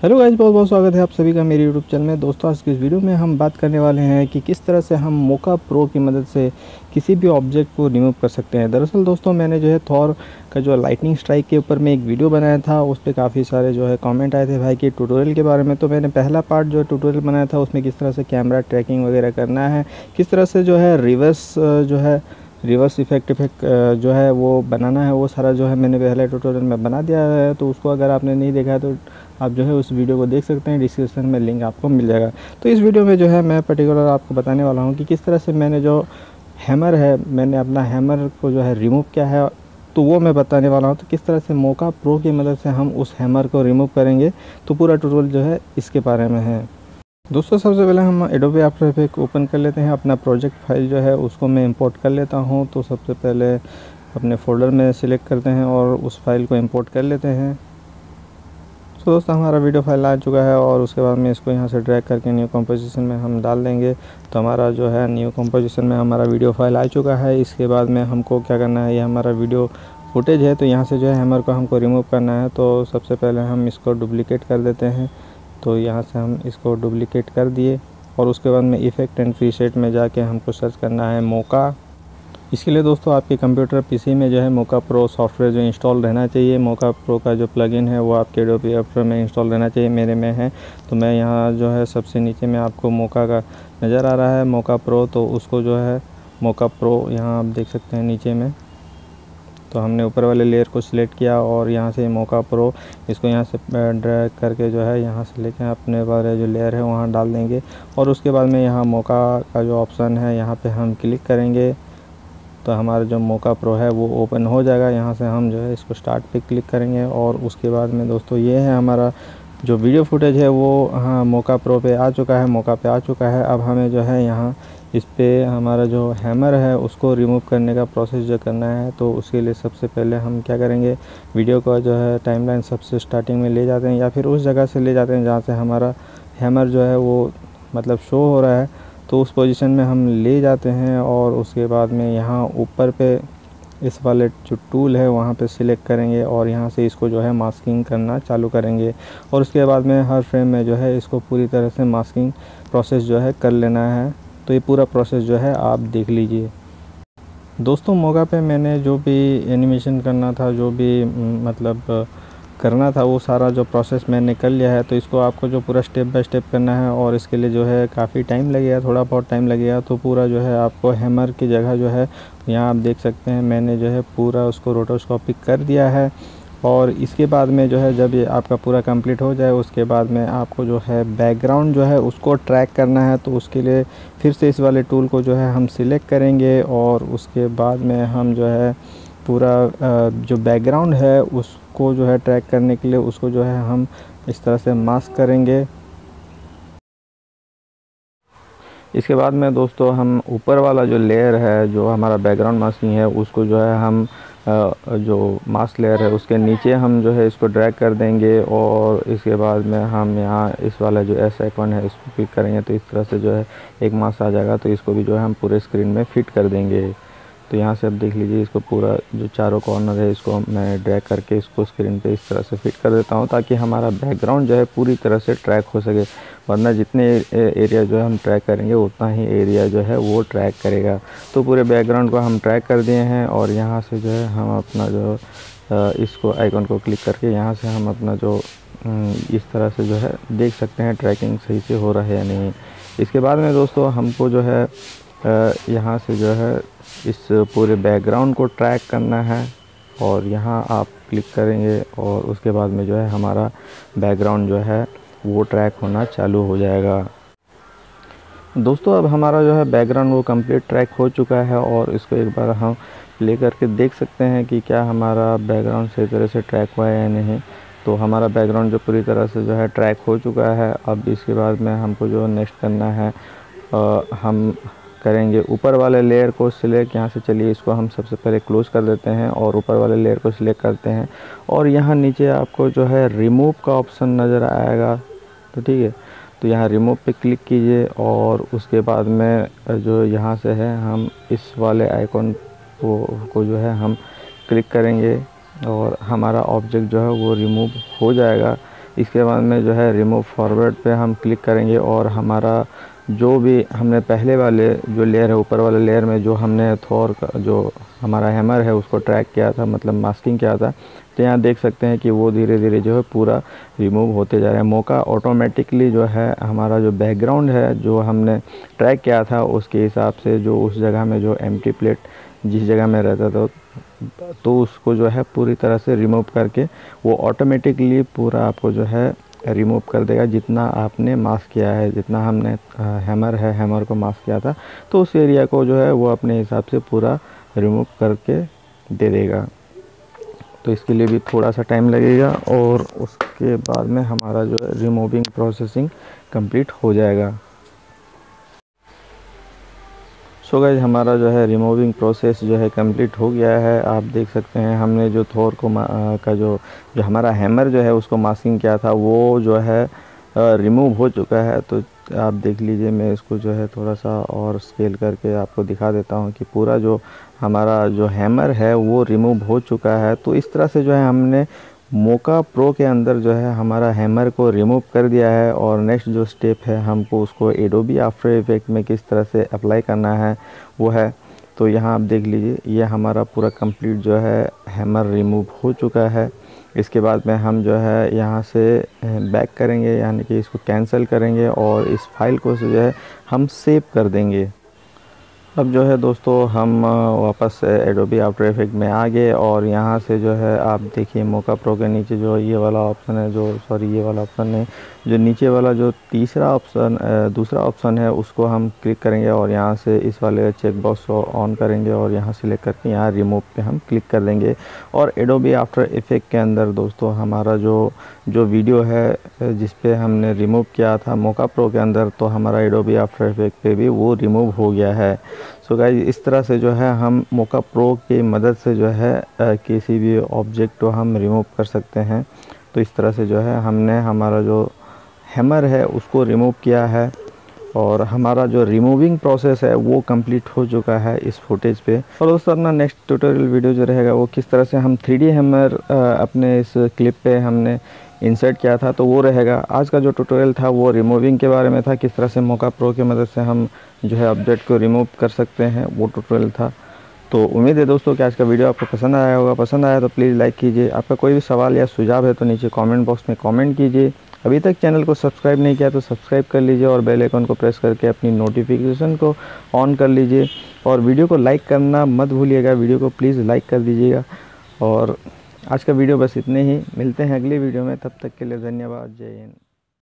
Hello guys, बहुत बहुत स्वागत है आप सभी का मेरे यूट्यूब चैनल में। दोस्तों, आज की इस वीडियो में हम बात करने वाले हैं कि किस तरह से हम मोका प्रो की मदद से किसी भी ऑब्जेक्ट को रिमूव कर सकते हैं। दरअसल दोस्तों, मैंने जो है थॉर का जो लाइटनिंग स्ट्राइक के ऊपर में एक वीडियो बनाया था, उस पर काफ़ी सारे जो है कमेंट आए थे भाई कि ट्यूटोरियल के बारे में। तो मैंने पहला पार्ट जो ट्यूटोरियल बनाया था उसमें किस तरह से कैमरा ट्रैकिंग वगैरह करना है, किस तरह से जो है रिवर्स इफेक्ट जो है वो बनाना है, वो सारा जो है मैंने पहले ट्यूटोरियल में बना दिया है। तो उसको अगर आपने नहीं देखा है तो आप जो है उस वीडियो को देख सकते हैं, डिस्क्रिप्शन में लिंक आपको मिल जाएगा। तो इस वीडियो में जो है मैं पर्टिकुलर आपको बताने वाला हूँ कि किस तरह से मैंने जो हैमर है, मैंने अपना हैमर को जो है रिमूव किया है, तो वो मैं बताने वाला हूँ। तो किस तरह से मोका प्रो की मदद से हम उस हैमर को रिमूव करेंगे, तो पूरा ट्यूटोरियल जो है इसके बारे में है। दोस्तों, सबसे पहले हम एडोबी आफ्टर इफेक्ट ओपन कर लेते हैं। अपना प्रोजेक्ट फाइल जो है उसको मैं इंपोर्ट कर लेता हूँ। तो सबसे पहले अपने फ़ोल्डर में सिलेक्ट करते हैं और उस फाइल को इंपोर्ट कर लेते हैं। तो दोस्तों, हमारा वीडियो फाइल आ चुका है और उसके बाद में इसको यहाँ से ड्रैग करके न्यू कंपोजिशन में हम डाल देंगे। तो हमारा जो है न्यू कंपोजिशन में हमारा वीडियो फाइल आ चुका है। इसके बाद में हमको क्या करना है, ये हमारा वीडियो फुटेज है, तो यहाँ से जो है हैमर को हमको रिमूव करना है। तो सबसे पहले हम इसको डुप्लिकेट कर देते हैं। तो यहाँ से हम इसको डुप्लिकेट कर दिए और उसके बाद में इफ़ेक्ट एंड प्रीसेट में जाके हमको सर्च करना है मोका। इसके लिए दोस्तों आपके कंप्यूटर पीसी में जो है मोका प्रो सॉफ्टवेयर जो इंस्टॉल रहना चाहिए। मोका प्रो का जो प्लगइन है वो आपके एडोबी आफ्टर में इंस्टॉल रहना चाहिए। मेरे में है, तो मैं यहाँ जो है सबसे नीचे में आपको मोका का नज़र आ रहा है, मोका प्रो। तो उसको जो है मोका प्रो यहाँ आप देख सकते हैं नीचे में। तो हमने ऊपर वाले लेयर को सिलेक्ट किया और यहाँ से मोका प्रो इसको यहाँ से ड्रैग करके जो है यहाँ से लेके अपने वाले जो लेयर है वहाँ डाल देंगे। और उसके बाद में यहाँ मोका का जो ऑप्शन है यहाँ पे हम क्लिक करेंगे, तो हमारा जो मोका प्रो है वो ओपन हो जाएगा। यहाँ से हम जो है इसको स्टार्ट पे क्लिक करेंगे और उसके बाद में दोस्तों ये है हमारा जो वीडियो फुटेज है वो हाँ मोका प्रो पे आ चुका है, मोका पे आ चुका है। अब हमें जो है यहाँ इस पे हमारा जो हैमर है उसको रिमूव करने का प्रोसेस जो करना है। तो उसके लिए सबसे पहले हम क्या करेंगे, वीडियो का जो है टाइमलाइन सबसे स्टार्टिंग में ले जाते हैं या फिर उस जगह से ले जाते हैं जहाँ से हमारा हैमर जो है वो मतलब शो हो रहा है। तो उस पोजीशन में हम ले जाते हैं और उसके बाद में यहाँ ऊपर पे इस वाले जो टूल है वहाँ पे सिलेक्ट करेंगे और यहाँ से इसको जो है मास्किंग करना चालू करेंगे। और उसके बाद में हर फ्रेम में जो है इसको पूरी तरह से मास्किंग प्रोसेस जो है कर लेना है। तो ये पूरा प्रोसेस जो है आप देख लीजिए। दोस्तों, मोका पे मैंने जो भी एनिमेशन करना था, जो भी मतलब करना था, वो सारा जो प्रोसेस मैंने कर लिया है। तो इसको आपको जो पूरा स्टेप बाय स्टेप करना है और इसके लिए जो है काफ़ी टाइम लगेगा, थोड़ा बहुत टाइम लगेगा। तो पूरा जो है आपको हैमर की जगह जो है यहाँ आप देख सकते हैं मैंने जो है पूरा उसको रोटोस्कोपिक कर दिया है। और इसके बाद में जो है जब ये आपका पूरा कंप्लीट हो जाए उसके बाद में आपको जो है बैकग्राउंड जो है उसको ट्रैक करना है। तो उसके लिए फिर से इस वाले टूल को जो है हम सिलेक्ट करेंगे और उसके बाद में हम जो है पूरा जो बैकग्राउंड है उसको जो है ट्रैक करने के लिए उसको जो है हम इस तरह से मास्क करेंगे। इसके बाद में दोस्तों हम ऊपर वाला जो लेयर है जो हमारा बैकग्राउंड मास्किंग है उसको जो है हम जो मास्क लेयर है उसके नीचे हम जो है इसको ड्रैग कर देंगे। और इसके बाद में हम यहाँ इस वाला जो एस आइकॉन है इसको क्लिक करेंगे तो इस तरह से जो है एक मास्क आ जाएगा। तो इसको भी जो है हम पूरे स्क्रीन में फिट कर देंगे। तो यहाँ से अब देख लीजिए, इसको पूरा जो चारों कॉर्नर है इसको मैं ड्रैग करके इसको स्क्रीन पे इस तरह से फिट कर देता हूँ ताकि हमारा बैकग्राउंड जो है पूरी तरह से ट्रैक हो सके। वरना जितने एरिया जो है हम ट्रैक करेंगे उतना ही एरिया जो है वो ट्रैक करेगा। तो पूरे बैकग्राउंड को हम ट्रैक कर दिए हैं और यहाँ से जो है हम अपना जो इसको आइकॉन को क्लिक करके यहाँ से हम अपना जो इस तरह से जो है देख सकते हैं ट्रैकिंग सही से हो रहा है या नहीं। इसके बाद में दोस्तों हमको जो है यहाँ से जो है इस पूरे बैकग्राउंड को ट्रैक करना है और यहाँ आप क्लिक करेंगे और उसके बाद में जो है हमारा बैकग्राउंड जो है वो ट्रैक होना चालू हो जाएगा। दोस्तों, अब हमारा जो है बैकग्राउंड वो कंप्लीट ट्रैक हो चुका है और इसको एक बार हम प्ले करके देख सकते हैं कि क्या हमारा बैकग्राउंड सही तरह से ट्रैक हुआ है या नहीं। तो हमारा बैकग्राउंड जो पूरी तरह से जो है ट्रैक हो चुका है। अब इसके बाद में हमको जो नेक्स्ट करना है हम करेंगे ऊपर वाले लेयर को सिलेक्ट। यहाँ से चलिए इसको हम सबसे पहले क्लोज कर देते हैं और ऊपर वाले लेयर को सिलेक्ट करते हैं और यहाँ नीचे आपको जो है रिमूव का ऑप्शन नज़र आएगा। तो ठीक है, तो यहाँ रिमूव पे क्लिक कीजिए और उसके बाद में जो यहाँ से है हम इस वाले आइकॉन को जो है हम क्लिक करेंगे और हमारा ऑब्जेक्ट जो है वो रिमूव हो जाएगा। इसके बाद में जो है रिमूव फॉरवर्ड पे हम क्लिक करेंगे और हमारा जो भी हमने पहले वाले जो लेयर है, ऊपर वाले लेयर में जो हमने थॉर का जो हमारा हैमर है उसको ट्रैक किया था, मतलब मास्किंग किया था, तो यहाँ देख सकते हैं कि वो धीरे धीरे जो है पूरा रिमूव होते जा रहा है। मौका ऑटोमेटिकली जो है हमारा जो बैकग्राउंड है जो हमने ट्रैक किया था उसके हिसाब से जो उस जगह में जो एम्प्टी प्लेट जिस जगह में रहता था तो उसको जो है पूरी तरह से रिमूव करके वो ऑटोमेटिकली पूरा आपको जो है रिमूव कर देगा। जितना आपने मास्क किया है, जितना हमने हैमर को मास्क किया था, तो उस एरिया को जो है वो अपने हिसाब से पूरा रिमूव करके दे देगा। तो इसके लिए भी थोड़ा सा टाइम लगेगा और उसके बाद में हमारा जो है रिमूविंग प्रोसेसिंग कंप्लीट हो जाएगा। सो गाइस, हमारा जो है रिमूविंग प्रोसेस जो है कंप्लीट हो गया है। आप देख सकते हैं हमने जो थॉर को का जो हमारा हैमर जो है उसको मास्किंग किया था वो जो है रिमूव हो चुका है। तो आप देख लीजिए, मैं इसको जो है थोड़ा सा और स्केल करके आपको दिखा देता हूँ कि पूरा जो हमारा जो हैमर है वो रिमूव हो चुका है। तो इस तरह से जो है हमने मोका प्रो के अंदर जो है हमारा हैमर को रिमूव कर दिया है। और नेक्स्ट जो स्टेप है हमको उसको एडोबी आफ्टर इफेक्ट में किस तरह से अप्लाई करना है वो है। तो यहाँ आप देख लीजिए, ये हमारा पूरा कंप्लीट जो है हैमर रिमूव हो चुका है। इसके बाद में हम जो है यहाँ से बैक करेंगे, यानी कि इसको कैंसिल करेंगे और इस फाइल को जो है हम सेव कर देंगे। अब जो है दोस्तों हम वापस एडोबी आफ्टर इफेक्ट में आ गए और यहाँ से जो है आप देखिए मोका प्रो के नीचे जो ये वाला ऑप्शन है, ये वाला ऑप्शन नहीं, जो नीचे वाला जो दूसरा ऑप्शन है उसको हम क्लिक करेंगे और यहाँ से इस वाले चेक बॉक्स को ऑन करेंगे और यहाँ सिलेक्ट करके यहाँ रिमूव पे हम क्लिक कर देंगे। और एडोबी आफ्टर इफेक्ट के अंदर दोस्तों हमारा जो वीडियो है जिस पे हमने रिमूव किया था मोका प्रो के अंदर, तो हमारा एडोबी आफ्टर इफेक्ट पे भी वो रिमूव हो गया है। सो गाइस, इस तरह से जो है हम मोका प्रो की मदद से जो है किसी भी ऑब्जेक्ट को हम रिमूव कर सकते हैं। तो इस तरह से जो है हमने हमारा जो हैमर है उसको रिमूव किया है और हमारा जो रिमूविंग प्रोसेस है वो कंप्लीट हो चुका है इस फुटेज पे। और दोस्तों अपना नेक्स्ट ट्यूटोरियल वीडियो जो रहेगा वो किस तरह से हम 3D हैमर अपने इस क्लिप पे हमने इंसर्ट किया था तो वो रहेगा। आज का जो ट्यूटोरियल था वो रिमूविंग के बारे में था, किस तरह से मोका प्रो की मदद से हम जो है ऑब्जेक्ट को रिमूव कर सकते हैं, वो ट्यूटोरियल था। तो उम्मीद है दोस्तों कि आज का वीडियो आपको पसंद आया होगा। पसंद आया तो प्लीज़ लाइक कीजिए। आपका कोई भी सवाल या सुझाव है तो नीचे कमेंट बॉक्स में कमेंट कीजिए। अभी तक चैनल को सब्सक्राइब नहीं किया तो सब्सक्राइब कर लीजिए और बेल आइकन को प्रेस करके अपनी नोटिफिकेशन को ऑन कर लीजिए। और वीडियो को लाइक करना मत भूलिएगा, वीडियो को प्लीज़ लाइक कर दीजिएगा। और आज का वीडियो बस इतने ही, मिलते हैं अगली वीडियो में, तब तक के लिए धन्यवाद। जय हिंद।